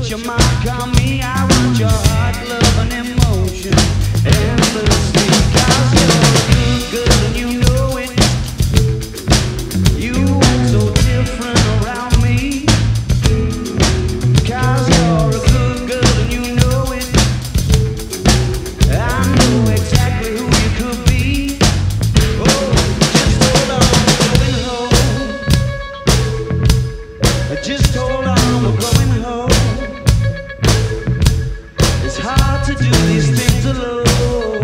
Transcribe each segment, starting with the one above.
left your mark on me. I want your heart, love, and emotion endlessly. 'Cause you're a good girl and you know it. You act so different around me. 'Cause you're a good girl and you know it. I know exactly who you could be. Oh, just hold on, we're going home. Just hold on, we're going home. It's hard to do these things alone.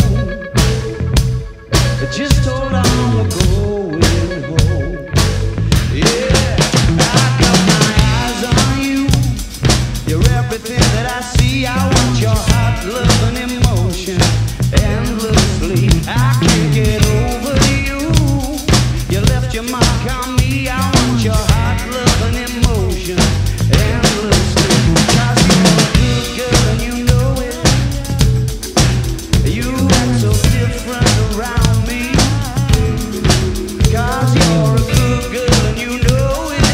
Just hold on, we're going home. Yeah, I got my eyes on you. You're everything that I see. I want your heart, love, and emotion endlessly. I can't get over you. You left your mark on me. I want your heart, love, and emotion endlessly. 'Cause you're a good girl and you know it. You act so different around me. 'Cause you're a good girl and you know it.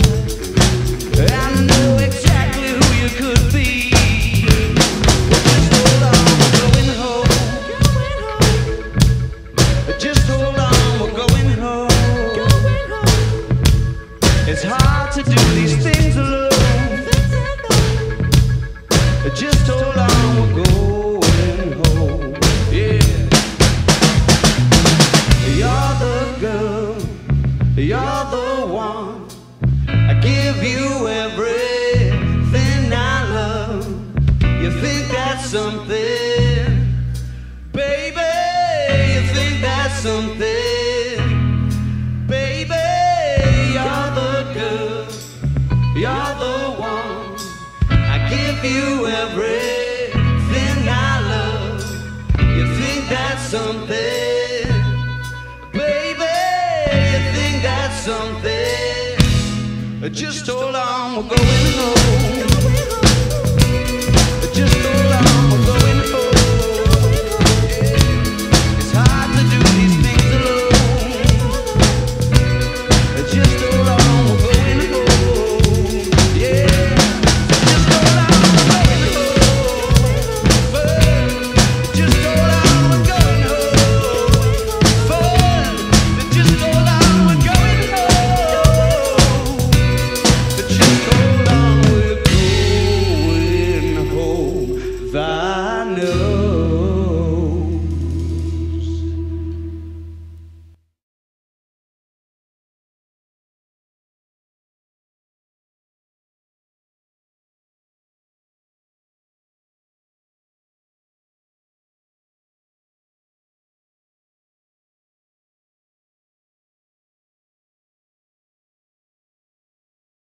I know exactly who you could be. Just hold on, we're going home. Just hold on, we're going home. It's hard to do these things alone. Just hold on, we're going home. Yeah. You're the girl, you're the one. I give you everything I love. You think that's something, baby? You think that's something, baby? You're the girl, you're the one. I give you everything I love. You think that's something, baby? You think that's something? Just hold on, we're going home.